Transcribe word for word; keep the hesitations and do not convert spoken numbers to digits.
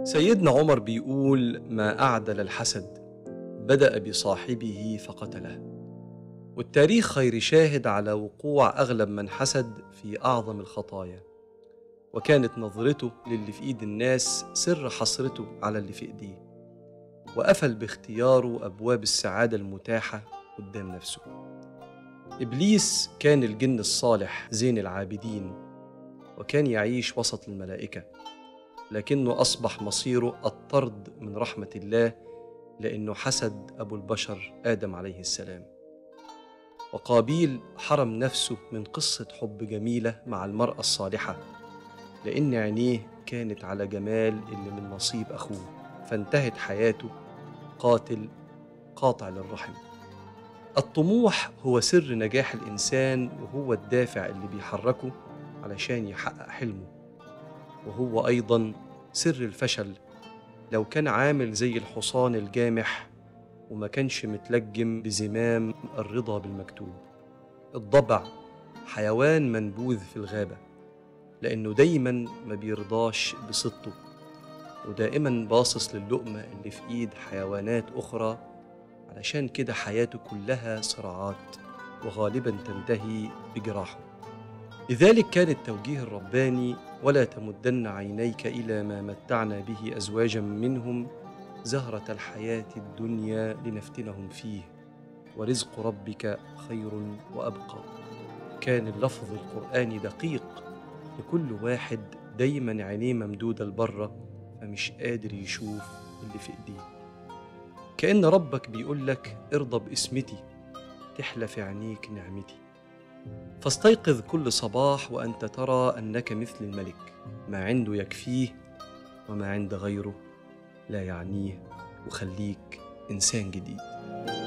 سيدنا عمر بيقول: ما أعدل الحسد، بدأ بصاحبه فقتله. والتاريخ خير شاهد على وقوع أغلب من حسد في أعظم الخطايا، وكانت نظرته للي في إيد الناس سر حسرته على اللي في إيديه، وقفل باختياره أبواب السعادة المتاحة قدام نفسه. إبليس كان الجن الصالح زين العابدين، وكان يعيش وسط الملائكة، لكنه أصبح مصيره الطرد من رحمة الله، لأنه حسد أبو البشر آدم عليه السلام. وقابيل حرم نفسه من قصة حب جميلة مع المرأة الصالحة، لأن عينيه كانت على جمال اللي من نصيب أخوه، فانتهت حياته قاتل قاطع للرحم. الطموح هو سر نجاح الإنسان، وهو الدافع اللي بيحركه علشان يحقق حلمه، وهو أيضاً سر الفشل لو كان عامل زي الحصان الجامح وما كانش متلجم بزمام الرضا بالمكتوب. الضبع حيوان منبوذ في الغابة، لأنه دايماً ما بيرضاش بصدته، ودائماً باصص للقمة اللي في إيد حيوانات أخرى، علشان كده حياته كلها صراعات، وغالباً تنتهي بجراحه. لذلك كان التوجيه الرباني: ولا تمدن عينيك إلى ما متعنا به أزواجا منهم زهرة الحياة الدنيا لنفتنهم فيه ورزق ربك خير وأبقى. كان اللفظ القرآني دقيق لكل واحد دايما عينيه ممدودة لبره، فمش قادر يشوف اللي في إيديه. كأن ربك بيقولك: ارضى باسمتي تحلى في عينيك نعمتي. فاستيقظ كل صباح وأنت ترى أنك مثل الملك، ما عنده يكفيه وما عند غيره لا يعنيه، وخليك إنسان جديد.